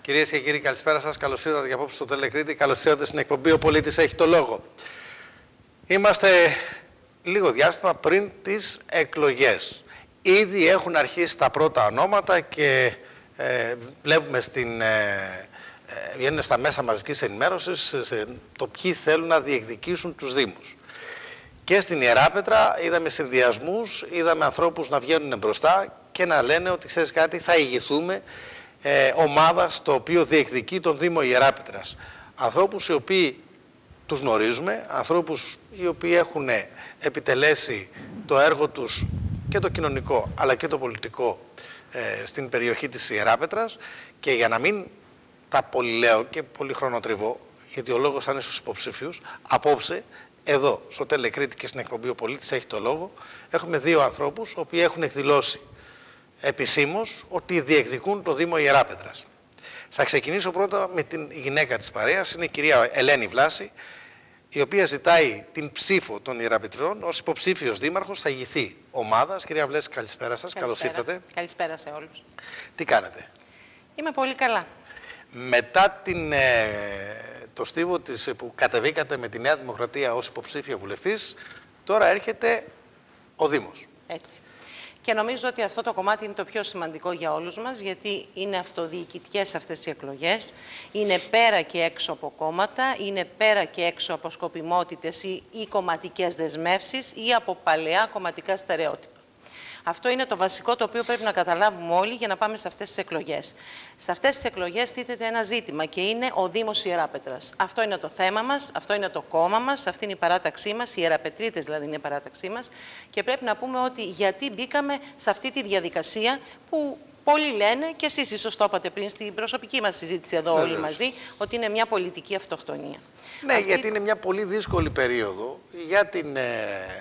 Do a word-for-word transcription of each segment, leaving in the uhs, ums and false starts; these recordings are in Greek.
Κυρίες και κύριοι, καλησπέρα σας. Καλώς ήρθατε για απόψε στο Τελεκρίτη. Καλώς ήρθατε στην εκπομπή «Ο Πολίτης έχει το λόγο». Είμαστε λίγο διάστημα πριν τις εκλογές. Ήδη έχουν αρχίσει τα πρώτα ονόματα και ε, βλέπουμε στην, ε, ε, βγαίνουν στα μέσα μαζικής ενημέρωσης σε το ποιοι θέλουν να διεκδικήσουν τους Δήμους. Και στην Ιεράπετρα είδαμε συνδυασμούς, είδαμε ανθρώπους να βγαίνουν μπροστά και να λένε ότι, ξέρεις κάτι, θα ηγηθούμε ε, ομάδα στο οποίο διεκδικεί τον Δήμο Ιεράπετρας. Ανθρώπους οι οποίοι τους γνωρίζουμε, ανθρώπους οι οποίοι έχουν επιτελέσει το έργο τους και το κοινωνικό αλλά και το πολιτικό ε, στην περιοχή της Ιεράπετρας, και για να μην τα πολυλέω και πολύ χρονοτριβώ, γιατί ο λόγος θα είναι στους υποψήφιους, απόψε εδώ στο Τελεκρίτη και στην εκπομπή «Ο Πολίτης έχει το λόγο» έχουμε δύο ανθρώπους οι οποίοι έχουν εκδηλώσει επισήμως ότι διεκδικούν το Δήμο Ιεράπετρας. Θα ξεκινήσω πρώτα με την γυναίκα της παρέας, είναι η κυρία Ελένη Βλάση, η οποία ζητάει την ψήφο των Ιεραπετριών ως υποψήφιος δήμαρχος, θα ηγηθεί ομάδας. Κυρία Βλάση, καλησπέρα σας, καλώς ήρθατε. Καλησπέρα σε όλους. Τι κάνετε? Είμαι πολύ καλά. Μετά την, ε, το στίβο της, που κατεβήκατε με τη Νέα Δημοκρατία ως υποψήφια βουλευτής, τώρα έρχεται ο Δήμος. Έτσι. Και νομίζω ότι αυτό το κομμάτι είναι το πιο σημαντικό για όλους μας, γιατί είναι αυτοδιοικητικές αυτές οι εκλογές, είναι πέρα και έξω από κόμματα, είναι πέρα και έξω από σκοπιμότητες ή, ή κομματικές δεσμεύσεις ή από παλαιά κομματικά στερεότυπα. Αυτό είναι το βασικό το οποίο πρέπει να καταλάβουμε όλοι για να πάμε σε αυτές τις εκλογές. Σε αυτές τις εκλογές τίθεται ένα ζήτημα και είναι ο Δήμος Ιεράπετρας. Αυτό είναι το θέμα μας, αυτό είναι το κόμμα μας, αυτή είναι η παράταξή μας, οι Ιεραπετρίτες δηλαδή είναι η παράταξή μας, και πρέπει να πούμε ότι γιατί μπήκαμε σε αυτή τη διαδικασία που πολλοί λένε, και εσείς ίσως το είπατε πριν στην προσωπική μας συζήτηση εδώ όλοι μαζί, ότι είναι μια πολιτική αυτοκτονία. Ναι, αυτή... γιατί είναι μια πολύ δύσκολη περίοδο για την ε,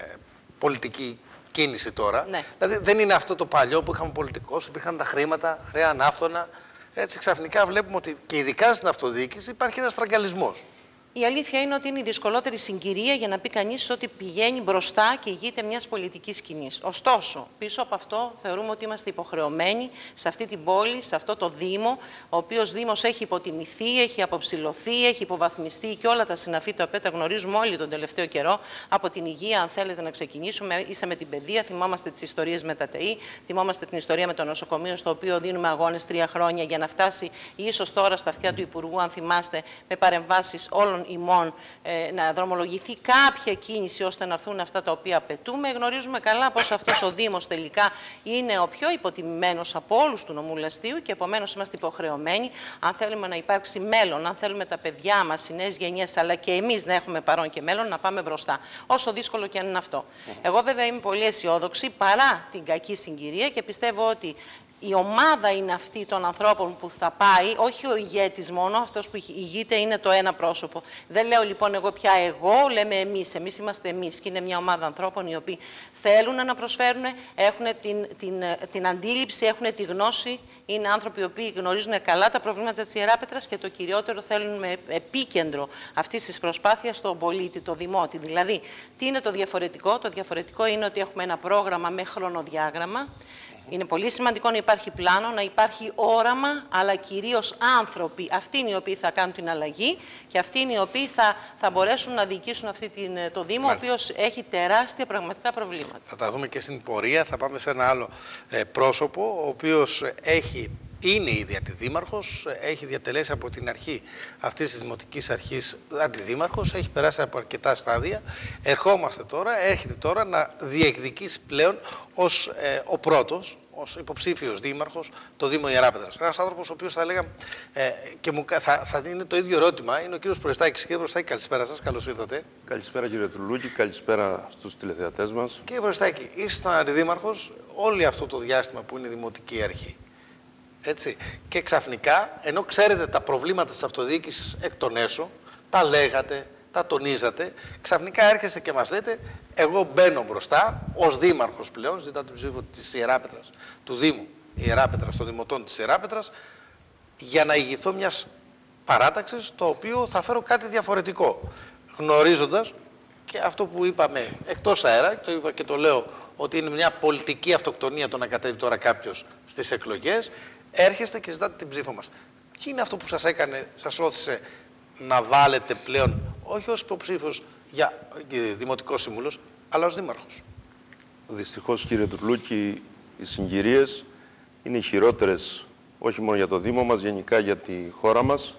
πολιτική κίνηση τώρα. Ναι. Δηλαδή δεν είναι αυτό το παλιό που είχαμε πολιτικούς, υπήρχαν τα χρήματα, χρέαν άφθονα. Έτσι ξαφνικά βλέπουμε ότι και ειδικά στην αυτοδιοίκηση υπάρχει ένας στραγγαλισμός. Η αλήθεια είναι ότι είναι η δυσκολότερη συγκυρία για να πει κανείς ότι πηγαίνει μπροστά και ηγείται μιας πολιτικής σκηνής. Ωστόσο, πίσω από αυτό θεωρούμε ότι είμαστε υποχρεωμένοι σε αυτή την πόλη, σε αυτό το Δήμο, ο οποίος Δήμος έχει υποτιμηθεί, έχει αποψηλωθεί, έχει υποβαθμιστεί και όλα τα συναφή τα οποία τα γνωρίζουμε όλοι τον τελευταίο καιρό. Από την υγεία, αν θέλετε να ξεκινήσουμε, είσαι με την παιδεία, θυμόμαστε τις ιστορίες με τα ΤΕΗ, θυμόμαστε την ιστορία με το νοσοκομείο, στο οποίο δίνουμε αγώνες τρία χρόνια για να φτάσει ίσως τώρα στα αυτιά του Υπουργού, αν θυμάστε, με παρεμβάσεις όλων ημών ε, να δρομολογηθεί κάποια κίνηση ώστε να έρθουν αυτά τα οποία απαιτούμε. Γνωρίζουμε καλά πως αυτός ο Δήμος τελικά είναι ο πιο υποτιμημένος από όλους του νομού Λαστείου και επομένως είμαστε υποχρεωμένοι, αν θέλουμε να υπάρξει μέλλον, αν θέλουμε τα παιδιά μας, οι νέες γενιές, αλλά και εμείς να έχουμε παρόν και μέλλον, να πάμε μπροστά. Όσο δύσκολο και αν είναι αυτό. Εγώ βέβαια είμαι πολύ αισιόδοξη παρά την κακή συγκυρία και πιστεύω ότι η ομάδα είναι αυτή των ανθρώπων που θα πάει, όχι ο ηγέτης μόνο, αυτός που ηγείται είναι το ένα πρόσωπο. Δεν λέω λοιπόν εγώ πια εγώ, λέμε εμείς. Εμείς είμαστε εμείς και είναι μια ομάδα ανθρώπων οι οποίοι θέλουν να προσφέρουν, έχουν την, την, την αντίληψη, έχουν τη γνώση, είναι άνθρωποι οι οποίοι γνωρίζουν καλά τα προβλήματα της Ιεράπετρας και το κυριότερο θέλουν με επίκεντρο αυτής της προσπάθειας τον πολίτη, το δημότη. Δηλαδή, τι είναι το διαφορετικό? Το διαφορετικό είναι ότι έχουμε ένα πρόγραμμα με χρονοδιάγραμμα. Είναι πολύ σημαντικό να υπάρχει πλάνο, να υπάρχει όραμα, αλλά κυρίως άνθρωποι. Αυτοί είναι οι οποίοι θα κάνουν την αλλαγή και αυτοί είναι οι οποίοι θα, θα μπορέσουν να διοικήσουν αυτή την, το Δήμο, Μάλιστα. ο οποίος έχει τεράστια πραγματικά προβλήματα. Θα τα δούμε και στην πορεία. Θα πάμε σε ένα άλλο ε, πρόσωπο, ο οποίος έχει... είναι ήδη αντιδήμαρχος, έχει διατελέσει από την αρχή αυτής της δημοτικής αρχής αντιδήμαρχος, έχει περάσει από αρκετά στάδια. Ερχόμαστε τώρα, έρχεται τώρα να διεκδικήσει πλέον ως ε, ο πρώτος, ως υποψήφιος δήμαρχος, το Δήμο Ιεράπετρας. Ένας άνθρωπος ο οποίος θα λέγαμε ε, και μου, θα, θα είναι το ίδιο ερώτημα, είναι ο κύριος Προϊστάκης. Κύριε Προϊστάκη, καλησπέρα σας, καλώς ήρθατε. Καλησπέρα κύριε Τρουλούκη, καλησπέρα στους τηλεθεατές μας. Κύριε Προϊστάκη, ήσασταν αντιδήμαρχος όλο αυτό το διάστημα που είναι η δημοτική αρχή. Έτσι. Και ξαφνικά, ενώ ξέρετε τα προβλήματα της αυτοδιοίκησης εκ των έσω, τα λέγατε, τα τονίζατε, ξαφνικά έρχεστε και μας λέτε, εγώ μπαίνω μπροστά ως δήμαρχος πλέον, ζητάω την ψήφο της Ιεράπετρας, του Δήμου Ιεράπετρας, των Δημοτών της Ιεράπετρας, για να ηγηθώ μιας παράταξης, το οποίο θα φέρω κάτι διαφορετικό. Γνωρίζοντας και αυτό που είπαμε εκτός αέρα, το είπα και το λέω, ότι είναι μια πολιτική αυτοκτονία το να κατέβει τώρα κάποιος στις εκλογές, έρχεστε και ζητάτε την ψήφο μας. τι είναι αυτό που σας έκανε, σας όθησε να βάλετε πλέον, όχι ως υποψήφιος για δημοτικός σύμβουλος, αλλά ως δήμαρχος? Δυστυχώς, κύριε Τουρλούκη, οι συγκυρίες είναι οι χειρότερες, όχι μόνο για το Δήμο μας, γενικά για τη χώρα μας.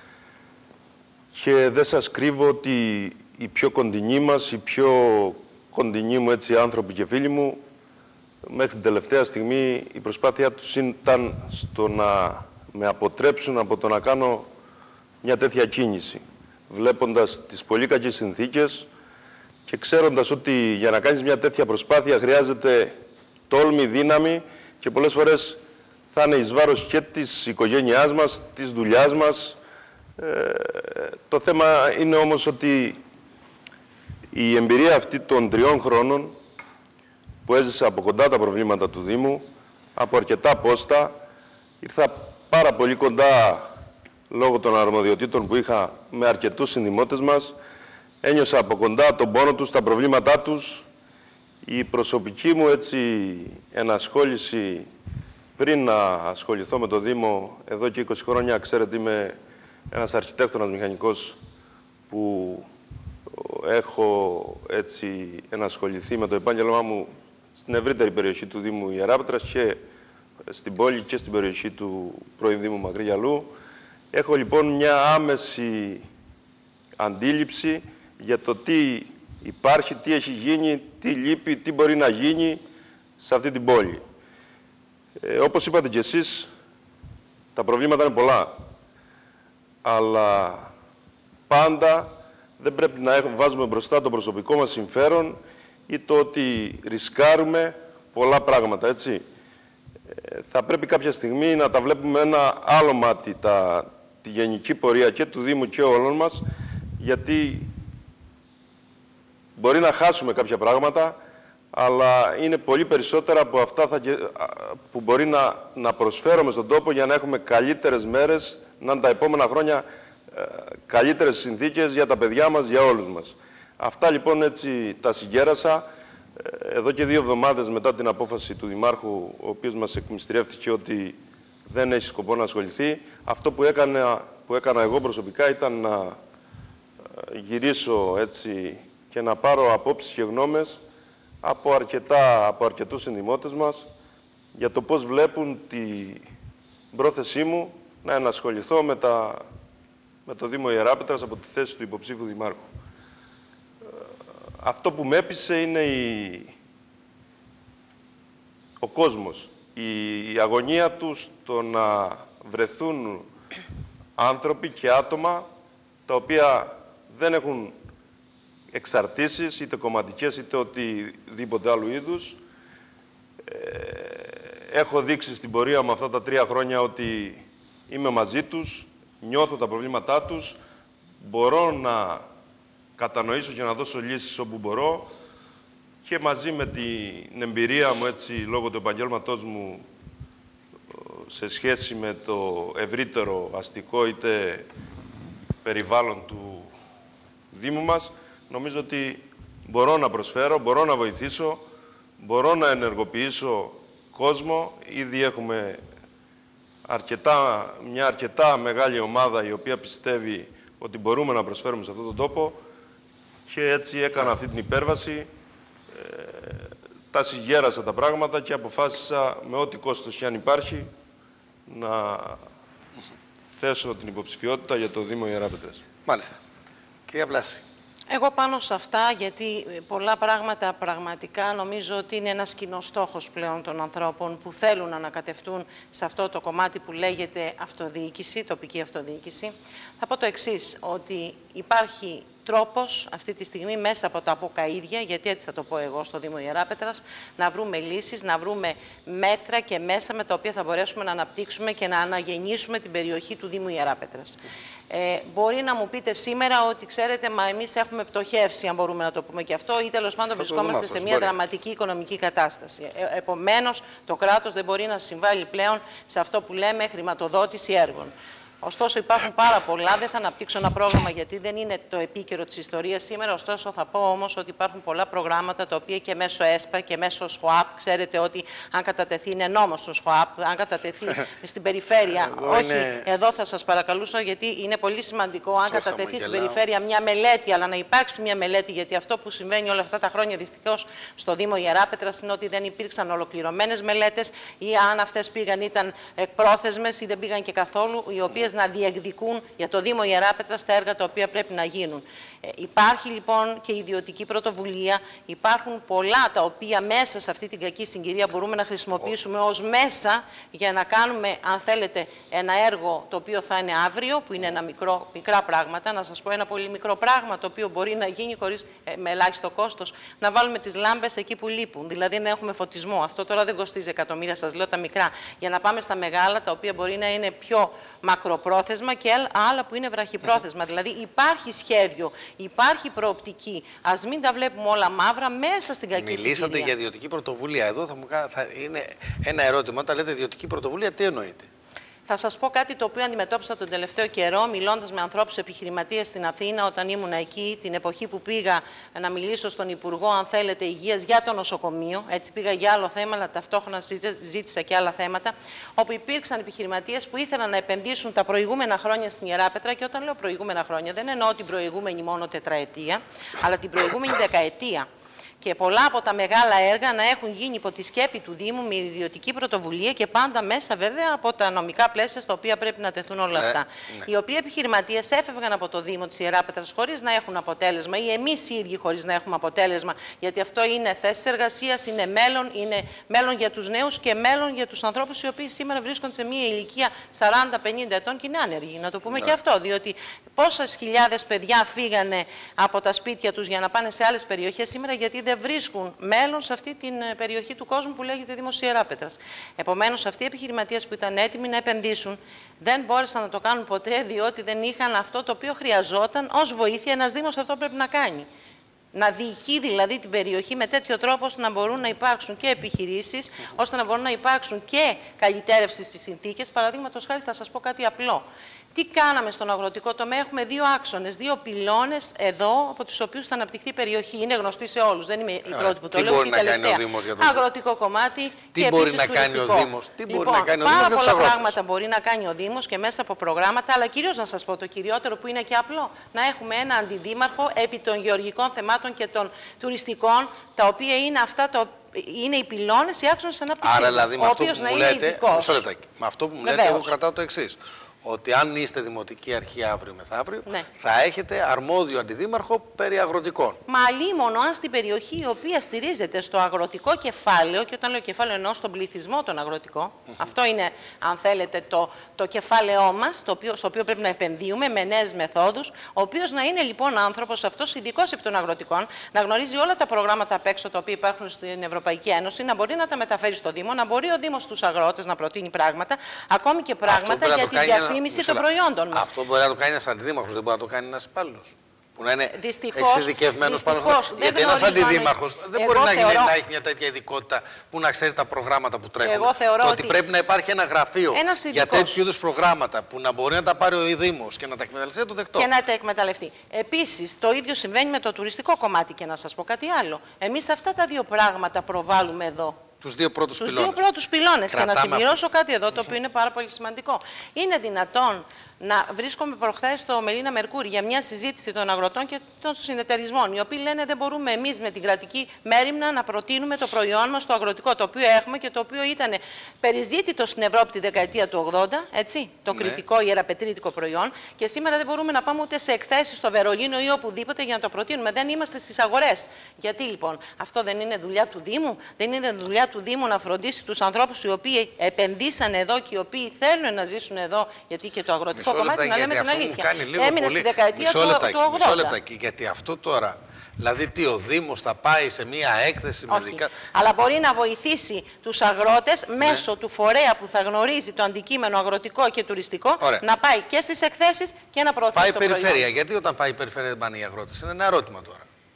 Και δεν σας κρύβω ότι οι πιο κοντινοί μας, οι πιο κοντινοί μου έτσι, άνθρωποι και φίλοι μου, μέχρι την τελευταία στιγμή η προσπάθειά τους ήταν στο να με αποτρέψουν από το να κάνω μια τέτοια κίνηση. Βλέποντας τις πολύ κακές συνθήκες και ξέροντας ότι για να κάνεις μια τέτοια προσπάθεια χρειάζεται τόλμη, δύναμη και πολλές φορές θα είναι εις βάρος και της οικογένειάς μας, της δουλειάς μας. Ε, το θέμα είναι όμως ότι η εμπειρία αυτή των τριών χρόνων που έζησα από κοντά τα προβλήματα του Δήμου, από αρκετά πόστα, ήρθα πάρα πολύ κοντά λόγω των αρμοδιοτήτων που είχα με αρκετούς συνδημότες μας, ένιωσα από κοντά τον πόνο τους, τα προβλήματά τους. Η προσωπική μου έτσι ενασχόληση πριν να ασχοληθώ με το Δήμο, εδώ και είκοσι χρόνια, ξέρετε, είμαι ένας αρχιτέκτονας μηχανικός που έχω έτσι ενασχοληθεί με το επάγγελμά μου στην ευρύτερη περιοχή του Δήμου Ιεράπετρας και στην πόλη και στην περιοχή του πρώην Δήμου Μακρύ-Γιαλού. Έχω λοιπόν μια άμεση αντίληψη για το τι υπάρχει, τι έχει γίνει, τι λείπει, τι μπορεί να γίνει σε αυτή την πόλη. Ε, όπως είπατε κι εσείς, τα προβλήματα είναι πολλά. Αλλά πάντα δεν πρέπει να βάζουμε μπροστά το προσωπικό μας συμφέρον ή το ότι ρισκάρουμε πολλά πράγματα, έτσι. Ε, θα πρέπει κάποια στιγμή να τα βλέπουμε ένα άλλο μάτι, τα, τη γενική πορεία και του Δήμου και όλων μας, γιατί μπορεί να χάσουμε κάποια πράγματα, αλλά είναι πολύ περισσότερα από αυτά θα, που μπορεί να, να προσφέρουμε στον τόπο για να έχουμε καλύτερες μέρες, να είναι τα επόμενα χρόνια ε, καλύτερες συνθήκες για τα παιδιά μας, για όλους μας. Αυτά λοιπόν έτσι τα συγκέρασα. Εδώ και δύο εβδομάδες μετά την απόφαση του Δημάρχου, ο οποίος μας εκμυστηρεύτηκε ότι δεν έχει σκοπό να ασχοληθεί, αυτό που έκανα, που έκανα εγώ προσωπικά ήταν να γυρίσω έτσι και να πάρω απόψεις και γνώμες από, αρκετά, από αρκετούς συνδημότες μας για το πώς βλέπουν την πρόθεσή μου να ενασχοληθώ με, τα, με το Δήμο Ιεράπετρας από τη θέση του υποψήφιου Δημάρχου. Αυτό που με έπεισε είναι η... ο κόσμος, η... η αγωνία τους στο να βρεθούν άνθρωποι και άτομα τα οποία δεν έχουν εξαρτήσεις, είτε κομματικές είτε οτιδήποτε άλλου είδους. Ε, έχω δείξει στην πορεία μου αυτά τα τρία χρόνια ότι είμαι μαζί τους, νιώθω τα προβλήματά τους, μπορώ να κατανοήσω και να δώσω λύσεις όπου μπορώ και μαζί με την εμπειρία μου, έτσι, λόγω του επαγγέλματός μου σε σχέση με το ευρύτερο αστικό είτε περιβάλλον του Δήμου μας, νομίζω ότι μπορώ να προσφέρω, μπορώ να βοηθήσω, μπορώ να ενεργοποιήσω κόσμο. Ήδη έχουμε αρκετά, μια αρκετά μεγάλη ομάδα η οποία πιστεύει ότι μπορούμε να προσφέρουμε σε αυτόν τον τόπο και έτσι έκανα αυτή την υπέρβαση, ε, τα συγκέρασα τα πράγματα και αποφάσισα με ό,τι κόστος και αν υπάρχει να θέσω την υποψηφιότητα για το Δήμο Ιεράπετρας. Μάλιστα. Κυρία Βλάση. Εγώ πάνω σε αυτά, γιατί πολλά πράγματα πραγματικά νομίζω ότι είναι ένας κοινός στόχος πλέον των ανθρώπων που θέλουν να ανακατευτούν σε αυτό το κομμάτι που λέγεται αυτοδιοίκηση, τοπική αυτοδιοίκηση. Θα πω το εξής, ότι υπάρχει τρόπος αυτή τη στιγμή μέσα από τα αποκαΐδια, γιατί έτσι θα το πω εγώ στο Δήμο Ιεράπετρας, να βρούμε λύσεις, να βρούμε μέτρα και μέσα με τα οποία θα μπορέσουμε να αναπτύξουμε και να αναγεννήσουμε την περιοχή του Δήμου Ιεράπετρας. Ε, μπορεί να μου πείτε σήμερα ότι, ξέρετε, μα εμείς έχουμε πτωχεύσει, αν μπορούμε να το πούμε και αυτό, ή τέλος πάντων βρισκόμαστε σε μια δραματική οικονομική κατάσταση. Ε, επομένως, το κράτος δεν μπορεί να συμβάλλει πλέον σε αυτό που λέμε χρηματοδότηση έργων. Ωστόσο, υπάρχουν πάρα πολλά. Δεν θα αναπτύξω ένα πρόγραμμα γιατί δεν είναι το επίκαιρο της ιστορίας σήμερα. Ωστόσο, θα πω όμως ότι υπάρχουν πολλά προγράμματα τα οποία και μέσω ΕΣΠΑ και μέσω ΣΧΟΑΠ. Ξέρετε ότι αν κατατεθεί, είναι νόμος στο ΣΧΟΑΠ, αν κατατεθεί στην περιφέρεια. Εδώ όχι, είναι... εδώ θα σας παρακαλούσα γιατί είναι πολύ σημαντικό αν το κατατεθεί στην περιφέρεια μια μελέτη, αλλά να υπάρξει μια μελέτη. Γιατί αυτό που συμβαίνει όλα αυτά τα χρόνια δυστυχώς στο Δήμο Ιεράπετρας είναι ότι δεν υπήρξαν ολοκληρωμένες μελέτες ή αν αυτές πήγαν ήταν εκπρόθεσμες ή δεν πήγαν και καθόλου, οι οποίες να διεκδικούν για το Δήμο Ιεράπετρας τα έργα τα οποία πρέπει να γίνουν. Ε, υπάρχει λοιπόν και ιδιωτική πρωτοβουλία, υπάρχουν πολλά τα οποία μέσα σε αυτή την κακή συγκυρία μπορούμε να χρησιμοποιήσουμε ως μέσα για να κάνουμε, αν θέλετε, ένα έργο το οποίο θα είναι αύριο, που είναι ένα μικρό, μικρά πράγματα. Να σας πω ένα πολύ μικρό πράγμα το οποίο μπορεί να γίνει χωρίς, ε, με ελάχιστο κόστος, να βάλουμε τις λάμπες εκεί που λείπουν, δηλαδή να έχουμε φωτισμό. Αυτό τώρα δεν κοστίζει εκατομμύρια, σας λέω τα μικρά, για να πάμε στα μεγάλα τα οποία μπορεί να είναι πιο μακροπρόθεσμα και άλλα που είναι βραχυπρόθεσμα. Δηλαδή υπάρχει σχέδιο, υπάρχει προοπτική. Ας μην τα βλέπουμε όλα μαύρα μέσα στην κακή συγκυρία. Μιλήσατε για ιδιωτική πρωτοβουλία. Εδώ θα μου θα είναι ένα ερώτημα. Όταν λέτε ιδιωτική πρωτοβουλία, τι εννοείτε? Θα σας πω κάτι το οποίο αντιμετώπισα τον τελευταίο καιρό, μιλώντας με ανθρώπους επιχειρηματίες στην Αθήνα, όταν ήμουν εκεί, την εποχή που πήγα να μιλήσω στον Υπουργό, αν θέλετε, Υγείας για το νοσοκομείο. Έτσι πήγα για άλλο θέμα, αλλά ταυτόχρονα ζήτησα και άλλα θέματα, όπου υπήρξαν επιχειρηματίες που ήθελαν να επενδύσουν τα προηγούμενα χρόνια στην Ιεράπετρα. Και όταν λέω προηγούμενα χρόνια, δεν εννοώ την προηγούμενη μόνο τετραετία, αλλά την προηγούμενη δεκαετία. Και πολλά από τα μεγάλα έργα να έχουν γίνει υπό τη σκέπη του Δήμου με ιδιωτική πρωτοβουλία και πάντα μέσα βέβαια από τα νομικά πλαίσια στα οποία πρέπει να τεθούν όλα αυτά. Ναι. Οι οποίοι επιχειρηματίες έφευγαν από το Δήμο της Ιεράπετρας χωρίς να έχουν αποτέλεσμα ή εμείς οι ίδιοι χωρίς να έχουμε αποτέλεσμα, γιατί αυτό είναι θέσεις εργασίας, είναι μέλλον, είναι μέλλον για τους νέους και μέλλον για τους ανθρώπους οι οποίοι σήμερα βρίσκονται σε μια ηλικία σαράντα πενήντα ετών και είναι άνεργοι. Να το πούμε ναι. και αυτό, διότι πόσες χιλιάδες παιδιά φύγανε από τα σπίτια τους για να πάνε σε άλλες περιοχές σήμερα, γιατί δεν βρίσκουν μέλλον σε αυτή την περιοχή του κόσμου που λέγεται Δήμος Ιεράπετρας. Επομένως, αυτοί οι επιχειρηματίες που ήταν έτοιμοι να επενδύσουν δεν μπόρεσαν να το κάνουν ποτέ, διότι δεν είχαν αυτό το οποίο χρειαζόταν ως βοήθεια. Ένας Δήμος αυτό πρέπει να κάνει. Να διοικεί δηλαδή την περιοχή με τέτοιο τρόπο ώστε να μπορούν να υπάρξουν και επιχειρήσεις, ώστε να μπορούν να υπάρξουν και καλυτέρευση στις συνθήκες. Παραδείγματος χάρη, θα σας πω κάτι απλό. Τι κάναμε στον αγροτικό τομέα? Έχουμε δύο άξονες, δύο πυλώνες εδώ, από τους οποίους θα αναπτυχθεί η περιοχή. Είναι γνωστή σε όλους. Δεν είμαι η πρώτη που το λέω. Τι μπορεί να κάνει ο Δήμος για το αγροτικό κομμάτι τι και μπορεί επίσης να κάνει τουριστικό. ο Δήμος? Τι λοιπόν, μπορεί να κάνει ο Δήμος πάρα για τους πολλά αγρότες? πράγματα μπορεί να κάνει ο Δήμος και μέσα από προγράμματα, αλλά κυρίως να σας πω το κυριότερο που είναι και απλό. Να έχουμε ένα αντιδήμαρχο επί των γεωργικών θεμάτων και των τουριστικών, τα οποία είναι αυτά τα είναι οι πυλώνες, οι άξονες ανάπτυξης. Άρα, δηλαδή, με αυτό, να λέτε, με αυτό που μου λέτε, εγώ κρατάω το εξής. Ότι αν είστε δημοτική αρχή αύριο μεθαύριο, ναι. θα έχετε αρμόδιο αντιδήμαρχο περί αγροτικών. Μα αλλήμωνο αν στην περιοχή η οποία στηρίζεται στο αγροτικό κεφάλαιο, και όταν λέω κεφάλαιο εννοώ στον πληθυσμό τον αγροτικό, mm-hmm. αυτό είναι, αν θέλετε, το, το κεφάλαιό μας, το οποίο, στο οποίο πρέπει να επενδύουμε με νέες μεθόδους, ο οποίος να είναι λοιπόν άνθρωπος αυτός ειδικός επί των αγροτικών, να γνωρίζει όλα τα προγράμματα απ' έξω τα οποία υπάρχουν στην Ευρωπαϊκή Ένωση, να μπορεί να τα μεταφέρει στο Δήμο, να μπορεί ο Δήμος στους αγρότες να προτείνει πράγματα, ακόμη και πράγματα για τη διαφήμιση των προϊόντων μας. Αυτό μπορεί να το κάνει ένας αντιδήμαρχος, δεν μπορεί να το κάνει ένας υπάλληλος. Που να είναι δυστυχώς, εξειδικευμένος πάνω στο. Γιατί ένας αντιδήμαρχος δεν μπορεί να, θεωρώ... να έχει μια τέτοια ειδικότητα που να ξέρει τα προγράμματα που τρέχουν. Εγώ θεωρώ ότι, ότι πρέπει να υπάρχει ένα γραφείο για τέτοιου είδους προγράμματα που να μπορεί να τα πάρει ο Δήμος και να τα εκμεταλλευτεί, το δεκτό. Και να τα εκμεταλλευτεί. Επίσης, το ίδιο συμβαίνει με το τουριστικό κομμάτι. Και να σας πω κάτι άλλο. Εμείς αυτά τα δύο πράγματα προβάλλουμε εδώ. Τους δύο πρώτους Τους πυλώνες. δύο πρώτους πυλώνες. Και να συμπληρώσω αυτό. κάτι εδώ, το οποίο είναι πάρα πολύ σημαντικό. Είναι δυνατόν να βρίσκομαι προχθές στο Μελίνα Μερκούρι για μια συζήτηση των αγροτών και των συνεταιρισμών, οι οποίοι λένε δεν μπορούμε εμείς με την κρατική μέριμνα να προτείνουμε το προϊόν μας το αγροτικό, το οποίο έχουμε και το οποίο ήταν περιζήτητο στην Ευρώπη τη δεκαετία του ογδόντα, έτσι, το ναι. κριτικό ιεραπετρίτικο προϊόν, και σήμερα δεν μπορούμε να πάμε ούτε σε εκθέσεις στο Βερολίνο ή οπουδήποτε για να το προτείνουμε. Δεν είμαστε στις αγορές. Γιατί λοιπόν, αυτό δεν είναι δουλειά του Δήμου? Δεν είναι δουλειά του Δήμου να φροντίσει τους ανθρώπους οι οποίοι επενδύσαν εδώ και οι οποίοι θέλουν να ζήσουν εδώ, γιατί και το αγροτικό κομμάτι, να λέμε την αλήθεια, έμεινε πολύ... στη δεκαετία του ογδόντα. Μισό λεπτάκι, γιατί αυτό τώρα, δηλαδή τι, ο Δήμος θα πάει σε μία έκθεση Όχι. με δικά... Αλλά μπορεί να βοηθήσει τους αγρότες ναι. μέσω του φορέα που θα γνωρίζει το αντικείμενο αγροτικό και τουριστικό. Ωραία. Να πάει και στις εκθέσεις και να προωθήσει πάει το περιφέρεια. προϊόν. Γιατί όταν πάει η περιφέρεια δεν πάνε οι αγρότες? Είναι ένα ερώτημα τώρα.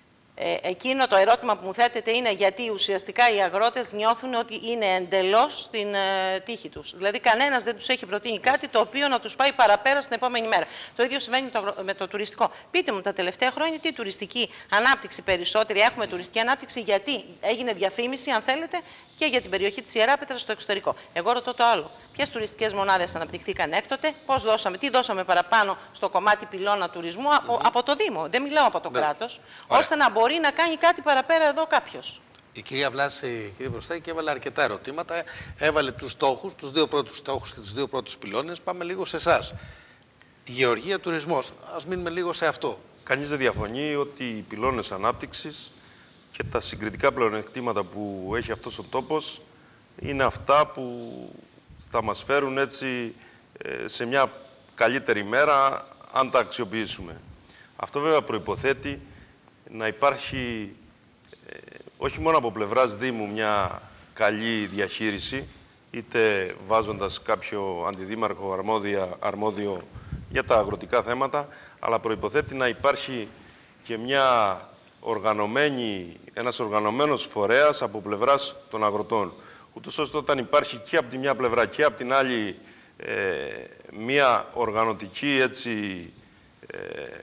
Ε, εκείνο το ερώτημα που μου θέτετε είναι γιατί ουσιαστικά οι αγρότες νιώθουν ότι είναι εντελώς στην ε, τύχη τους. Δηλαδή κανένας δεν τους έχει προτείνει κάτι το οποίο να τους πάει παραπέρα στην επόμενη μέρα. Το ίδιο συμβαίνει με το, με το τουριστικό. Πείτε μου τα τελευταία χρόνια τι τουριστική ανάπτυξη περισσότερη έχουμε τουριστική ανάπτυξη, γιατί έγινε διαφήμιση, αν θέλετε, και για την περιοχή της Ιεράπετρας στο εξωτερικό. Εγώ ρωτώ το άλλο. Ποιες τουριστικές μονάδες αναπτυχθήκαν έκτοτε, πώς δώσαμε, τι δώσαμε παραπάνω στο κομμάτι πυλώνα τουρισμού από, mm-hmm. από το Δήμο, δεν μιλάω από το ναι. κράτος, Ωραία. ώστε να μπορεί να κάνει κάτι παραπέρα εδώ κάποιος. Η κυρία Βλάση, κύριε Μπροστάκη, έβαλε αρκετά ερωτήματα. Έβαλε τους στόχους, τους δύο πρώτους στόχους και τους δύο πρώτους πυλώνες. Πάμε λίγο σε εσάς. Γεωργία, τουρισμός. Ας μείνουμε λίγο σε αυτό. Κανείς δεν διαφωνεί ότι οι πυλώνες ανάπτυξης και τα συγκριτικά πλεονεκτήματα που έχει αυτός ο τόπος είναι αυτά που θα μας φέρουν έτσι σε μια καλύτερη μέρα αν τα αξιοποιήσουμε. Αυτό βέβαια προϋποθέτει να υπάρχει ε, όχι μόνο από πλευράς Δήμου μια καλή διαχείριση, είτε βάζοντας κάποιο αντιδήμαρχο αρμόδια, αρμόδιο για τα αγροτικά θέματα, αλλά προϋποθέτει να υπάρχει και μια οργανωμένη, ένας οργανωμένος φορέας από πλευράς των αγροτών. Ούτως ώστε όταν υπάρχει και από τη μια πλευρά και από την άλλη ε, μια οργανωτική έτσι, ε,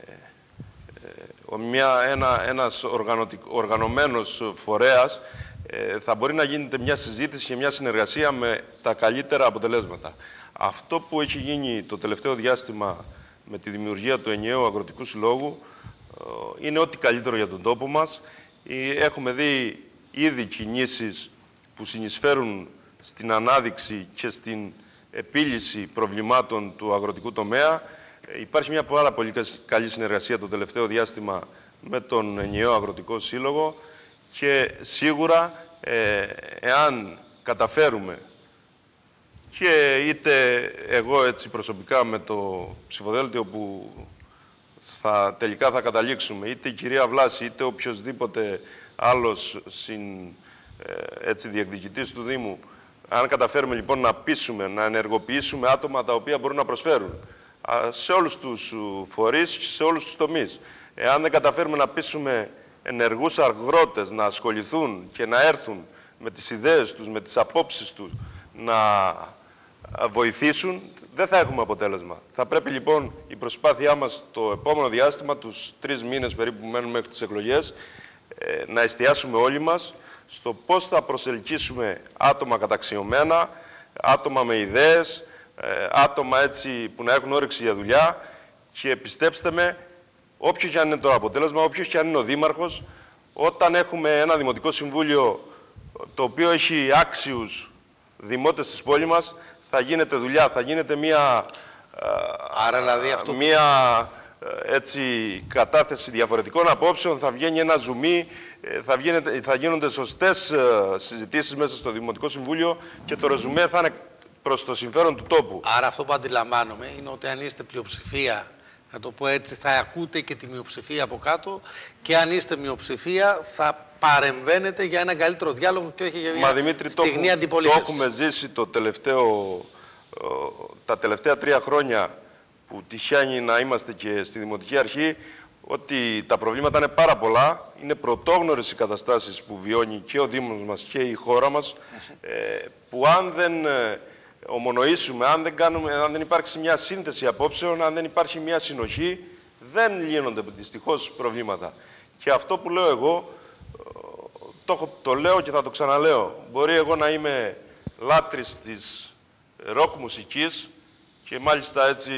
ε, μια, ένα, ένας οργανωμένος φορέας ε, θα μπορεί να γίνεται μια συζήτηση και μια συνεργασία με τα καλύτερα αποτελέσματα. Αυτό που έχει γίνει το τελευταίο διάστημα με τη δημιουργία του ενιαίου Αγροτικού Συλλόγου ε, είναι ό,τι καλύτερο για τον τόπο μας. Έχουμε δει ήδη κινήσεις που συνεισφέρουν στην ανάδειξη και στην επίλυση προβλημάτων του αγροτικού τομέα. Υπάρχει μια πάρα πολύ καλή συνεργασία το τελευταίο διάστημα με τον ενιαίο Αγροτικό Σύλλογο και σίγουρα ε, εάν καταφέρουμε και είτε εγώ έτσι προσωπικά με το ψηφοδέλτιο που θα, τελικά θα καταλήξουμε, είτε η κυρία Βλάση είτε οποιοσδήποτε άλλος συν, έτσι, διεκδικητής του Δήμου, αν καταφέρουμε λοιπόν να πείσουμε, να ενεργοποιήσουμε άτομα τα οποία μπορούν να προσφέρουν σε όλους τους φορείς και σε όλους τους τομείς. Εάν δεν καταφέρουμε να πείσουμε ενεργούς αγρότες να ασχοληθούν και να έρθουν με τις ιδέες τους, με τις απόψεις τους, να βοηθήσουν, δεν θα έχουμε αποτέλεσμα. Θα πρέπει λοιπόν η προσπάθειά μας το επόμενο διάστημα, τους τρεις μήνες περίπου που μένουν μέχρι τις εκλογές, να εστιάσουμε όλοι μας στο πώς θα προσελκύσουμε άτομα καταξιωμένα, άτομα με ιδέες, άτομα έτσι που να έχουν όρεξη για δουλειά και πιστέψτε με, όποιο και αν είναι το αποτέλεσμα, όποιος και αν είναι ο δήμαρχος, όταν έχουμε ένα δημοτικό συμβούλιο το οποίο έχει άξιους δημότες της πόλης μας, θα γίνεται δουλειά, θα γίνεται μια, Άρα, δηλαδή, αυτό... μια έτσι, κατάθεση διαφορετικών απόψεων, θα βγαίνει ένα ζουμί, θα, βγαίνεται, θα γίνονται σωστές συζητήσεις μέσα στο Δημοτικό Συμβούλιο και το ρεζουμέ θα είναι προς το συμφέρον του τόπου. Άρα αυτό που αντιλαμβάνομαι είναι ότι αν είστε πλειοψηφία, να το πω έτσι, θα ακούτε και τη μειοψηφία από κάτω και αν είστε μειοψηφία θα παρεμβαίνετε για ένα καλύτερο διάλογο και όχι για μια Δημήτρη, στιγμή αντιπολίτευση. Το έχουμε ζήσει το τελευταίο, τα τελευταία τρία χρόνια που τυχαίνει να είμαστε και στη Δημοτική Αρχή, ότι τα προβλήματα είναι πάρα πολλά. Είναι πρωτόγνωρες οι καταστάσεις που βιώνει και ο Δήμος μας και η χώρα μας, που αν δεν ομονοήσουμε, αν δεν, κάνουμε, αν δεν υπάρξει μια σύνθεση απόψεων, αν δεν υπάρχει μια συνοχή, δεν λύνονται δυστυχώς προβλήματα. Και αυτό που λέω εγώ, το, το λέω και θα το ξαναλέω. Μπορεί εγώ να είμαι λάτρης της ροκ μουσικής και μάλιστα έτσι...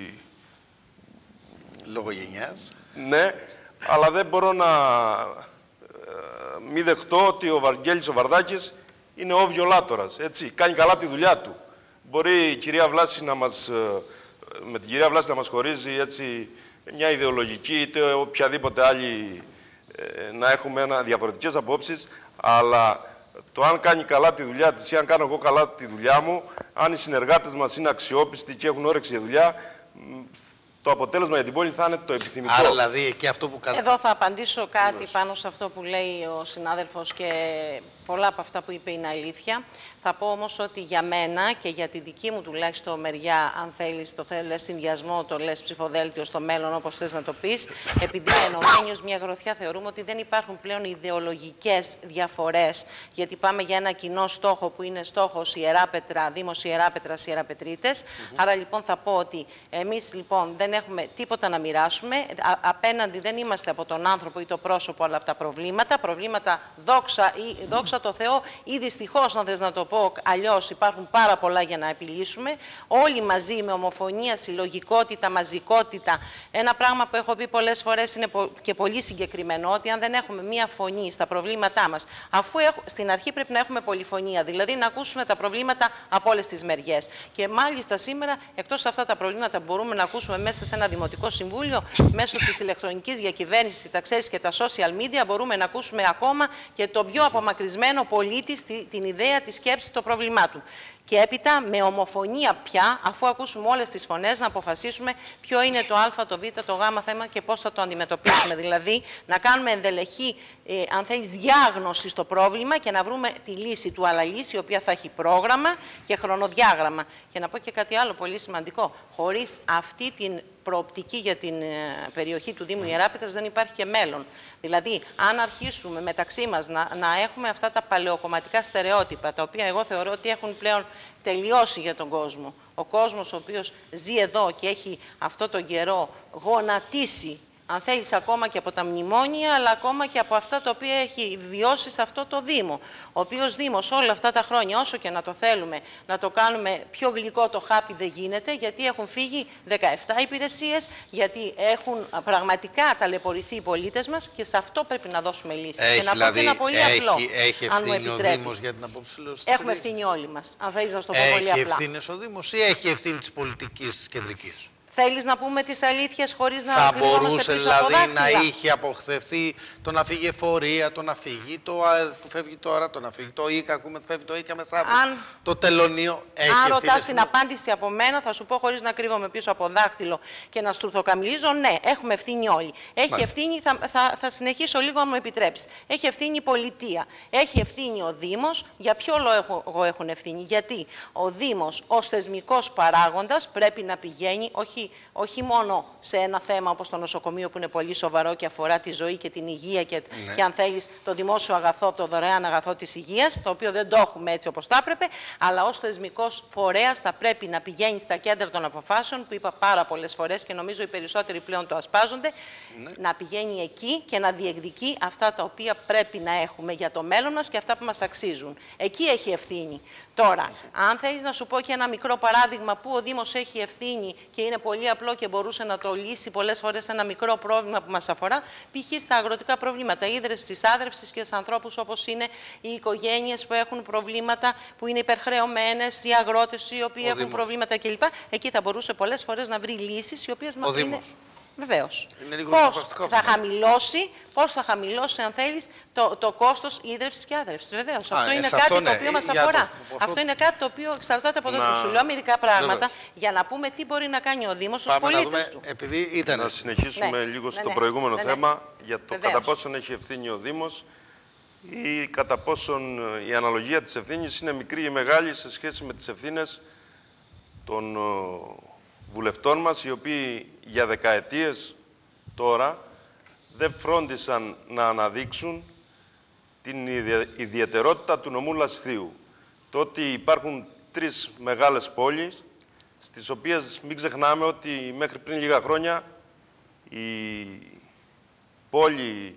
Λόγω γενιάς. Ναι, αλλά δεν μπορώ να μην δεχτώ ότι ο Βαγγέλης ο Βαρδάκης είναι ο βιολάτορας, έτσι, κάνει καλά τη δουλειά του. Μπορεί η κυρία Βλάση να μας, με την κυρία Βλάση να μας χωρίζει έτσι μια ιδεολογική είτε οποιαδήποτε άλλη, να έχουμε ένα, διαφορετικές απόψεις, αλλά το αν κάνει καλά τη δουλειά της ή αν κάνω εγώ καλά τη δουλειά μου, αν οι συνεργάτες μας είναι αξιόπιστοι και έχουν όρεξη για δουλειά, το αποτέλεσμα για την πόλη θα είναι το επιθυμητό. Άρα δηλαδή εκεί αυτό που κατά... Εδώ θα απαντήσω κάτι πάνω σε αυτό που λέει ο συνάδελφος και πολλά από αυτά που είπε είναι αλήθεια. Θα πω όμως ότι για μένα και για τη δική μου τουλάχιστον μεριά, αν θέλεις το λες συνδυασμό, το λες ψηφοδέλτιο στο μέλλον, όπως θες να το πεις, επειδή ενωμένοι ως μια γροθιά θεωρούμε ότι δεν υπάρχουν πλέον ιδεολογικές διαφορές, γιατί πάμε για ένα κοινό στόχο που είναι στόχος Ιεράπετρα, Δήμος Ιεράπετρας, Ιεραπετρίτες. Mm-hmm. Άρα λοιπόν θα πω ότι εμείς λοιπόν δεν έχουμε τίποτα να μοιράσουμε, Α, απέναντι δεν είμαστε από τον άνθρωπο ή το πρόσωπο, αλλά από τα προβλήματα. Προβλήματα δόξα ή δόξα το Θεό ή δυστυχώς, να θες να το πω αλλιώς, υπάρχουν πάρα πολλά για να επιλύσουμε. Όλοι μαζί με ομοφωνία, συλλογικότητα, μαζικότητα. Ένα πράγμα που έχω πει πολλές φορές είναι και πολύ συγκεκριμένο, ότι αν δεν έχουμε μία φωνή στα προβλήματά μας, αφού έχω, στην αρχή πρέπει να έχουμε πολυφωνία, δηλαδή να ακούσουμε τα προβλήματα από όλες τις μεριές. Και μάλιστα σήμερα, εκτός αυτά τα προβλήματα που μπορούμε να ακούσουμε μέσα σε ένα δημοτικό συμβούλιο, μέσω της ηλεκτρονικής διακυβέρνησης, τα ξέρεις, και τα social media, μπορούμε να ακούσουμε ακόμα και το πιο απομακρυσμένο πολίτη την ιδέα, τη σκέψη, το πρόβλημά του. Και έπειτα με ομοφωνία πια, αφού ακούσουμε όλες τις φωνές, να αποφασίσουμε ποιο είναι το α, το β, το γ θέμα και πώς θα το αντιμετωπίσουμε. Δηλαδή, να κάνουμε ενδελεχή, ε, αν θέλεις, διάγνωση στο πρόβλημα και να βρούμε τη λύση του, αλλά λύση η οποία θα έχει πρόγραμμα και χρονοδιάγραμμα. Και να πω και κάτι άλλο πολύ σημαντικό. Χωρίς αυτή την προοπτική για την ε, περιοχή του Δήμου Ιεράπετρας δεν υπάρχει και μέλλον. Δηλαδή, αν αρχίσουμε μεταξύ μας να, να έχουμε αυτά τα παλαιοκομματικά στερεότυπα, τα οποία εγώ θεωρώ ότι έχουν πλέον τελειώσει για τον κόσμο. Ο κόσμος ο οποίος ζει εδώ και έχει αυτό τον καιρό γονατίσει, αν θέλεις, ακόμα και από τα μνημόνια, αλλά ακόμα και από αυτά τα οποία έχει βιώσει σε αυτό το Δήμο. Ο οποίος Δήμος όλα αυτά τα χρόνια, όσο και να το θέλουμε, να το κάνουμε πιο γλυκό το χάπι, δεν γίνεται, γιατί έχουν φύγει δεκαεπτά υπηρεσίες, γιατί έχουν πραγματικά ταλαιπωρηθεί οι πολίτες μας και σε αυτό πρέπει να δώσουμε λύσεις. Έχει, και να δηλαδή, πω ένα πολύ έχει, απλό, έχει αν μου ευθύνη ο επιτρέπεις. Δήμος για την αποψήλωση? Έχουμε ευθύνη όλοι μας, αν θέλεις να σου το πω έχει πολύ απλά. Έχει ευθύνες ο Δήμος ή έχει ευθύνη της πολιτικής κεντρικής? Θέλεις να πούμε τις αλήθειες χωρίς να θα κρυβόμαστε μπορούσε πίσω από δηλαδή να δάχτυλα? είχε αποχθευτεί το να φύγει εφορία, το να φύγει το ΑΕΔ που φεύγει τώρα, το να φύγει το ΙΚΑ, ακούμε φεύγει το ΙΚΑ μεθαύριο, Αν... το τελωνίο. Έχει Αν ρωτάς την στην... απάντηση από μένα, θα σου πω χωρίς να κρύβομαι πίσω από δάχτυλο και να στουρθοκαμιλίζω, ναι, έχουμε ευθύνη όλοι. Έχει Μάλιστα. ευθύνη, θα, θα, θα συνεχίσω λίγο αν μου επιτρέψεις. Έχει ευθύνη η πολιτεία. Έχει ευθύνη ο Δήμος. Για ποιο λόγο έχουν ευθύνη? Γιατί ο Δήμος ως θεσμικός παράγοντας πρέπει να πηγαίνει όχι, όχι μόνο σε ένα θέμα όπως το νοσοκομείο που είναι πολύ σοβαρό και αφορά τη ζωή και την υγεία και, ναι. και αν θέλεις το δημόσιο αγαθό, το δωρεάν αγαθό της υγείας, το οποίο δεν το έχουμε έτσι όπως θα έπρεπε, αλλά ως θεσμικός φορέας θα πρέπει να πηγαίνει στα κέντρα των αποφάσεων, που είπα πάρα πολλές φορές και νομίζω οι περισσότεροι πλέον το ασπάζονται, ναι. να πηγαίνει εκεί και να διεκδικεί αυτά τα οποία πρέπει να έχουμε για το μέλλον μας και αυτά που μας αξίζουν. Εκεί έχει ευθύνη. Τώρα, αν θέλεις να σου πω και ένα μικρό παράδειγμα που ο Δήμος έχει ευθύνη και είναι πολύ απλό και μπορούσε να το λύσει πολλές φορές ένα μικρό πρόβλημα που μας αφορά, π.χ. στα αγροτικά προβλήματα, ίδρυυσης, άδρευσης και σε ανθρώπους όπως είναι οι οικογένειες που έχουν προβλήματα, που είναι υπερχρεωμένες, οι αγρότες οι οποίοι ο έχουν Δήμος. προβλήματα κλπ. Εκεί θα μπορούσε πολλές φορές να βρει λύσεις οι οποίες μας είναι... Βεβαίως. Πώς θα χαμηλώσει, πώς θα χαμηλώσει, αν θέλεις, το, το κόστος ίδρυυσης και άδρευσης. Βεβαίως. Αυτό είναι κάτι αυτό, ναι. το οποίο μας αφορά. Το... Αυτό είναι κάτι το οποίο εξαρτάται από το να... σου λέω μερικά πράγματα Βεβαίως. για να πούμε τι μπορεί να κάνει ο Δήμος στους πολίτες δούμε, του. Επειδή ήταν... Να συνεχίσουμε ναι. λίγο στο ναι, ναι. προηγούμενο ναι, ναι. θέμα για το Βεβαίως. κατά πόσον έχει ευθύνη ο Δήμος ή κατά πόσον η αναλογία της ευθύνης είναι μικρή ή μεγάλη σε σχέση με τις ευθύνες των βουλευτών μας, οι οποίοι για δεκαετίες τώρα δεν φρόντισαν να αναδείξουν την ιδιαιτερότητα του νομού Λασθείου. Το ότι υπάρχουν τρεις μεγάλες πόλεις, στις οποίες μην ξεχνάμε ότι μέχρι πριν λίγα χρόνια η πόλη,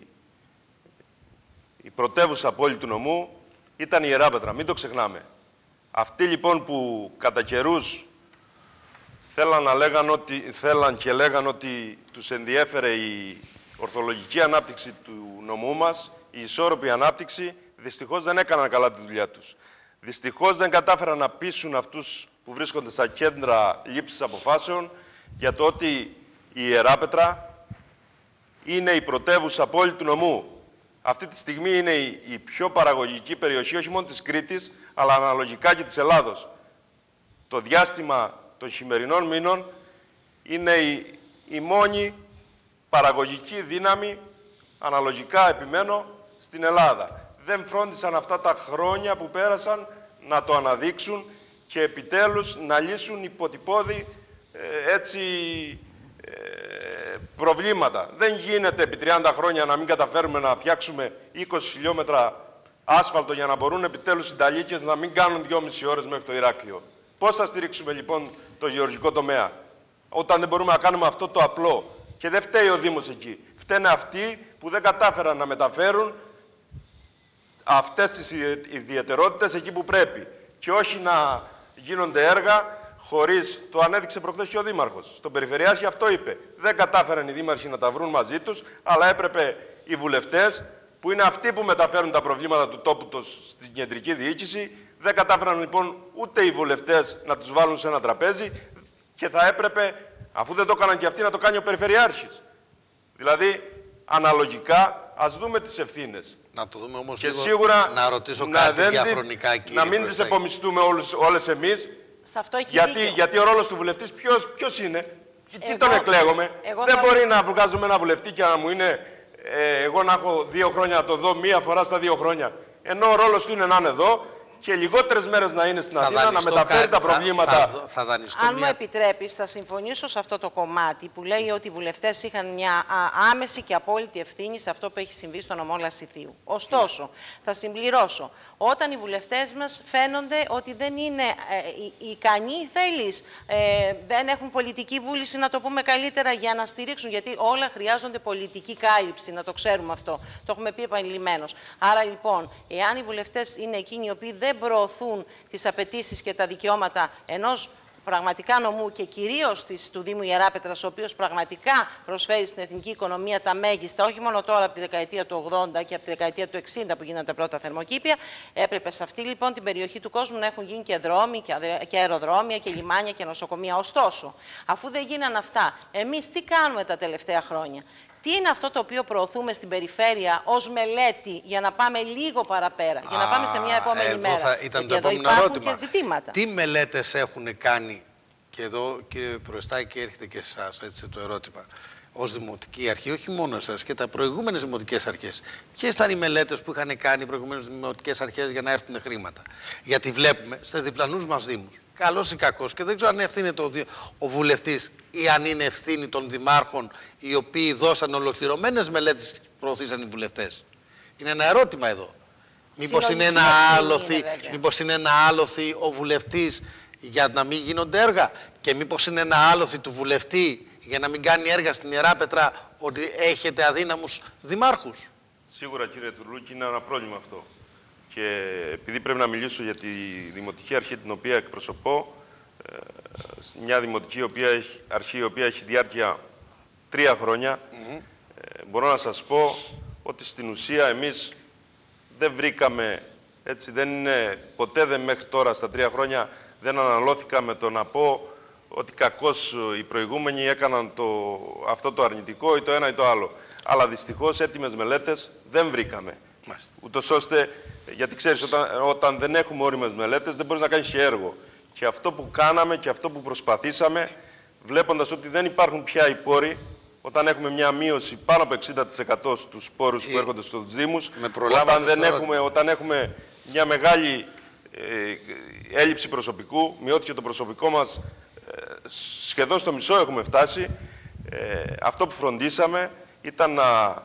η πρωτεύουσα πόλη του νομού ήταν η Ιεράπετρα. Μην το ξεχνάμε. Αυτοί λοιπόν που κατά καιρούς Θέλαν, να λέγαν ότι, θέλαν και λέγαν ότι τους ενδιέφερε η ορθολογική ανάπτυξη του νομού μας, η ισόρροπη ανάπτυξη, δυστυχώς δεν έκαναν καλά τη δουλειά τους. Δυστυχώς δεν κατάφεραν να πείσουν αυτούς που βρίσκονται στα κέντρα λήψης αποφάσεων για το ότι η Ιεράπετρα είναι η πρωτεύουσα πόλη του νομού. Αυτή τη στιγμή είναι η, η πιο παραγωγική περιοχή, όχι μόνο της Κρήτης, αλλά αναλογικά και της Ελλάδος. Το διάστημα των χειμερινών μήνων είναι η, η μόνη παραγωγική δύναμη, αναλογικά επιμένω, στην Ελλάδα. Δεν φρόντισαν αυτά τα χρόνια που πέρασαν να το αναδείξουν και επιτέλους να λύσουν υποτυπώδη ε, έτσι ε, προβλήματα. Δεν γίνεται επί τριάντα χρόνια να μην καταφέρουμε να φτιάξουμε είκοσι χιλιόμετρα άσφαλτο για να μπορούν επιτέλους οι Ιταλίκες να μην κάνουν δυόμιση ώρες μέχρι το Ηράκλειο. Πώς θα στηρίξουμε λοιπόν το γεωργικό τομέα, όταν δεν μπορούμε να κάνουμε αυτό το απλό? Και δεν φταίει ο Δήμος εκεί. Φταίνε αυτοί που δεν κατάφεραν να μεταφέρουν αυτές τις ιδιαιτερότητες εκεί που πρέπει. Και όχι να γίνονται έργα χωρίς, το ανέδειξε προχθές και ο Δήμαρχος. Στον Περιφερειάρχη αυτό είπε. Δεν κατάφεραν οι Δήμαρχοι να τα βρουν μαζί τους, αλλά έπρεπε οι βουλευτές, που είναι αυτοί που μεταφέρουν τα προβλήματα του τόπου τους στην κεντρική διοίκηση, δεν κατάφεραν λοιπόν ούτε οι βουλευτές να τους βάλουν σε ένα τραπέζι και θα έπρεπε, αφού δεν το έκαναν και αυτοί, να το κάνει ο Περιφερειάρχης. Δηλαδή, αναλογικά, ας δούμε τις ευθύνες. Να το δούμε όμως και λίγο, σίγουρα να ρωτήσω να κάτι δεν διαχρονικά, κύριε να μην τις επομιστούμε όλες, όλες εμείς. Σε αυτό έχει γιατί, δίκιο. γιατί ο ρόλος του βουλευτής ποιος, ποιος είναι? Τι Εγώ- τον εκλέγομαι? εγώ Δεν θα- μπορεί να βγάζουμε ένα βουλευτή και να μου είναι ε, εγώ να έχω δύο χρόνια να το δω μία φορά στα δύο χρόνια. Ενώ ο ρόλος του είναι να είναι εδώ και λιγότερες μέρες να είναι στην Θα Αθήνα, να δανειστώ μεταφέρει κάτι, τα θα- προβλήματα. Θα, θα δανειστώ Αν μου μια... επιτρέπεις, θα συμφωνήσω σε αυτό το κομμάτι που λέει ότι οι βουλευτές είχαν μια α, άμεση και απόλυτη ευθύνη σε αυτό που έχει συμβεί στο νομό Λασιθίου. Ωστόσο, θα συμπληρώσω, όταν οι βουλευτές μας φαίνονται ότι δεν είναι ε, ικανοί, θέλεις, ε, δεν έχουν πολιτική βούληση, να το πούμε καλύτερα, για να στηρίξουν, γιατί όλα χρειάζονται πολιτική κάλυψη, να το ξέρουμε αυτό. Το έχουμε πει επανειλημμένως. Άρα λοιπόν, εάν οι βουλευτές είναι εκείνοι οι οποίοι δεν προωθούν τις απαιτήσεις και τα δικαιώματα ενός πραγματικά νομού και κυρίως της, του Δήμου Ιεράπετρας, ο οποίος πραγματικά προσφέρει στην εθνική οικονομία τα μέγιστα, όχι μόνο τώρα από τη δεκαετία του ογδόντα και από τη δεκαετία του εξήντα που γίνανε τα πρώτα θερμοκήπια, έπρεπε σε αυτή λοιπόν την περιοχή του κόσμου να έχουν γίνει και δρόμοι και, αδε, και αεροδρόμια και λιμάνια και νοσοκομεία. Ωστόσο, αφού δεν γίνανε αυτά, εμείς τι κάνουμε τα τελευταία χρόνια? Τι είναι αυτό το οποίο προωθούμε στην περιφέρεια ως μελέτη για να πάμε λίγο παραπέρα, για να πάμε σε μια επόμενη εδώ μέρα? Θα ήταν Γιατί το εδώ επόμενο υπάρχουν ερώτημα. και ζητήματα. Τι μελέτες έχουν κάνει, και εδώ κύριε Προεστάκη έρχεται και σε εσάς έτσι, το ερώτημα, ως Δημοτική Αρχή, όχι μόνο εσάς και τα προηγούμενες δημοτικές αρχές. Ποιες ήταν οι μελέτες που είχαν κάνει οι προηγούμενες δημοτικές αρχές για να έρθουν χρήματα? Γιατί βλέπουμε σε διπλανούς μας δήμους, καλός ή κακός, και δεν ξέρω αν ευθύνεται ο, ο βουλευτής ή αν είναι ευθύνη των δημάρχων οι οποίοι δώσαν ολοκληρωμένες μελέτες και προωθήσαν οι βουλευτές. Είναι ένα ερώτημα εδώ. Μήπως είναι ένα άλοθη, μήπως είναι ένα άλοθη ο βουλευτής για να μην γίνονται έργα, και μήπως είναι ένα άλοθη του βουλευτή για να μην κάνει έργα στην Ιεράπετρα ότι έχετε αδύναμους δημάρχους? Σίγουρα, κύριε Τουρλούκη, είναι ένα πρόβλημα αυτό. Και επειδή πρέπει να μιλήσω για τη Δημοτική Αρχή την οποία εκπροσωπώ, μια Δημοτική οποία έχει, Αρχή η οποία έχει διάρκεια τρία χρόνια, mm-hmm. μπορώ να σας πω ότι στην ουσία εμείς δεν βρήκαμε, έτσι δεν είναι, ποτέ δεν μέχρι τώρα στα τρία χρόνια δεν αναλώθηκα με το να πω ότι κακώς οι προηγούμενοι έκαναν το, αυτό το αρνητικό ή το ένα ή το άλλο. Αλλά δυστυχώς έτοιμες μελέτες δεν βρήκαμε. Μάλιστα. Ούτως ώστε, γιατί ξέρεις, όταν, όταν δεν έχουμε όριμες μελέτες δεν μπορείς να κάνεις και έργο. Και αυτό που κάναμε και αυτό που προσπαθήσαμε, βλέποντας ότι δεν υπάρχουν πια οι πόροι, όταν έχουμε μια μείωση πάνω από εξήντα τοις εκατό στους πόρους που έρχονται στους Δήμους, όταν, δεν έχουμε, όταν έχουμε μια μεγάλη ε, έλλειψη προσωπικού, μειώθηκε το προσωπικό μας, ε, σχεδόν στο μισό έχουμε φτάσει, ε, αυτό που φροντίσαμε ήταν να,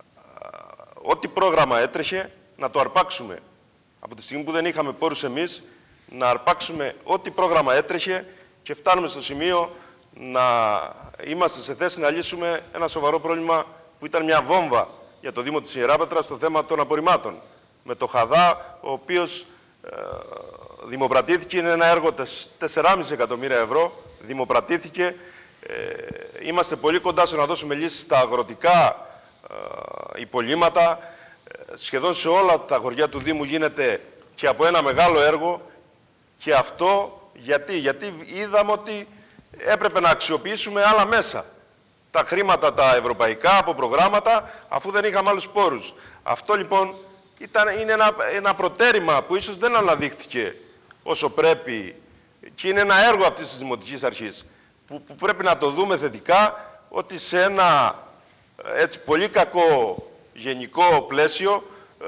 ό,τι πρόγραμμα έτρεχε, να το αρπάξουμε. Από τη στιγμή που δεν είχαμε πόρους εμείς, να αρπάξουμε ό,τι πρόγραμμα έτρεχε και φτάνουμε στο σημείο να είμαστε σε θέση να λύσουμε ένα σοβαρό πρόβλημα που ήταν μια βόμβα για το Δήμο της Ιεράπετρας στο θέμα των απορριμμάτων. Με το Χαδά, ο οποίος ε, δημοπρατήθηκε, είναι ένα έργο τέσσερα κόμμα πέντε εκατομμύρια ευρώ, δημοπρατήθηκε. Ε, είμαστε πολύ κοντά στο να δώσουμε λύσεις στα αγροτικά ε, υπολείμματα. Ε, σχεδόν σε όλα τα χωριά του Δήμου γίνεται και από ένα μεγάλο έργο. Και αυτό γιατί, γιατί είδαμε ότι έπρεπε να αξιοποιήσουμε άλλα μέσα. Τα χρήματα τα ευρωπαϊκά από προγράμματα, αφού δεν είχαμε άλλους πόρους. Αυτό λοιπόν ήταν, είναι ένα, ένα προτέρημα που ίσως δεν αναδείχθηκε όσο πρέπει και είναι ένα έργο αυτής της Δημοτικής Αρχής που, που πρέπει να το δούμε θετικά, ότι σε ένα έτσι πολύ κακό γενικό πλαίσιο ε,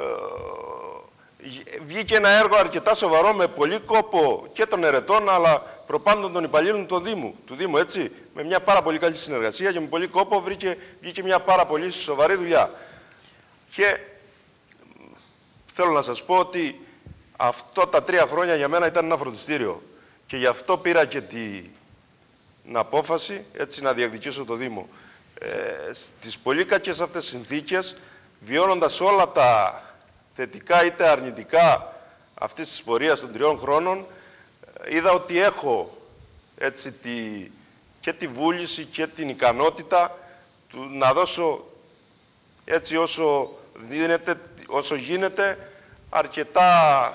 βγήκε ένα έργο αρκετά σοβαρό με πολύ κόπο και των ερετών, αλλά προπάντων των υπαλλήλων του Δήμου, του Δήμου, έτσι, με μια πάρα πολύ καλή συνεργασία και με πολύ κόπο βρήκε, βγήκε μια πάρα πολύ σοβαρή δουλειά. Και θέλω να σας πω ότι αυτό τα τρία χρόνια για μένα ήταν ένα φροντιστήριο και γι' αυτό πήρα και την απόφαση έτσι να διεκδικήσω το Δήμο. Ε, στις πολύ κακές αυτές συνθήκες, βιώνοντας όλα τα θετικά είτε αρνητικά αυτής της πορείας των τριών χρόνων, είδα ότι έχω έτσι τη, και τη βούληση και την ικανότητα του να δώσω έτσι όσο, δίνεται, όσο γίνεται αρκετά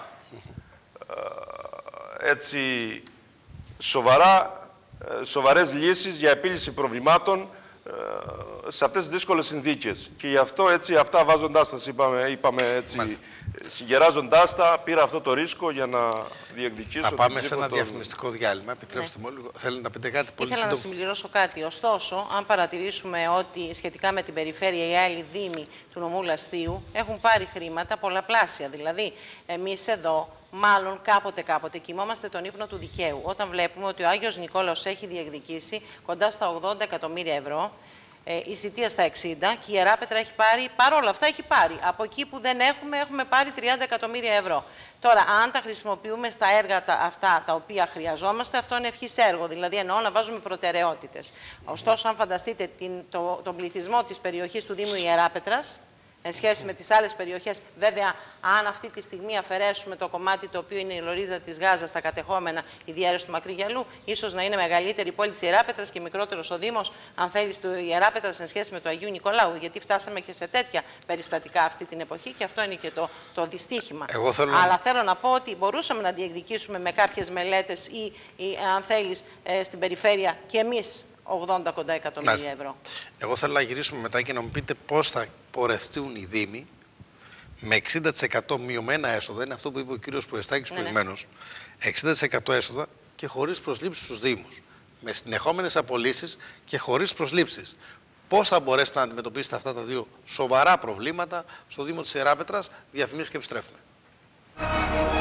ε, έτσι σοβαρά, ε, σοβαρές λύσεις για επίλυση προβλημάτων σε αυτές τις δύσκολες συνθήκες. Και γι' αυτό έτσι αυτά βάζοντάς τα, είπαμε, είπαμε έτσι, συγκεράζοντάς τα, πήρα αυτό το ρίσκο για να διεκδικήσω. Θα πάμε σε ένα τον... διαφημιστικό διάλειμμα. Επιτρέψτε μου λίγο. Θέλετε να πείτε κάτι πολύ σύντομα? Ήθελα σύντομο. να συμπληρώσω κάτι. Ωστόσο, αν παρατηρήσουμε ότι σχετικά με την περιφέρεια οι άλλοι δήμοι του νομού Λαστείου έχουν πάρει χρήματα πολλαπλάσια. Δηλαδή, εμείς εδώ μάλλον κάποτε κάποτε κοιμόμαστε τον ύπνο του δικαίου. Όταν βλέπουμε ότι ο Άγιος Νικόλαος έχει διεκδικήσει κοντά στα ογδόντα εκατομμύρια ευρώ, η Σιτία στα εξήντα και η Ιεράπετρα έχει πάρει, παρόλα αυτά έχει πάρει. Από εκεί που δεν έχουμε, έχουμε πάρει τριάντα εκατομμύρια ευρώ. Τώρα, αν τα χρησιμοποιούμε στα έργα τα, αυτά τα οποία χρειαζόμαστε, αυτό είναι ευχής έργο, δηλαδή εννοώ να βάζουμε προτεραιότητες. Ωστόσο, αν φανταστείτε την, το, τον πληθυσμό της περιοχής του Δήμου Ιεράπετρας, εν σχέση με τις άλλες περιοχές, βέβαια, αν αυτή τη στιγμή αφαιρέσουμε το κομμάτι το οποίο είναι η λωρίδα της Γάζας, τα κατεχόμενα, η διαίρεση του Μακρυγιαλού, ίσως να είναι μεγαλύτερη η πόλη της Ιεράπετρας και μικρότερος ο Δήμος, αν θέλει, του Ιεράπετρας εν σχέση με το Αγίου Νικολάου. Γιατί φτάσαμε και σε τέτοια περιστατικά αυτή την εποχή και αυτό είναι και το, το δυστύχημα. Εγώ θέλω... Αλλά θέλω να πω ότι μπορούσαμε να διεκδικήσουμε με κάποιες μελέτες ή, ή αν θέλει, ε, στην περιφέρεια και εμείς ογδόντα κοντά εκατομμύρια ευρώ. Εγώ θέλω να γυρίσουμε μετά και να μου πείτε πώς θα πορευτούν οι Δήμοι με εξήντα τοις εκατό μειωμένα έσοδα, είναι αυτό που είπε ο κύριος Πουρεστάκης ναι, προηγουμένως, εξήντα τοις εκατό έσοδα και χωρίς προσλήψεις στους Δήμους, με συνεχόμενες απολύσεις και χωρίς προσλήψεις. Πώς θα μπορέσετε να αντιμετωπίσετε αυτά τα δύο σοβαρά προβλήματα στο Δήμο της Ιεράπετρας? Διαφημίσεις και επιστρέφουμε.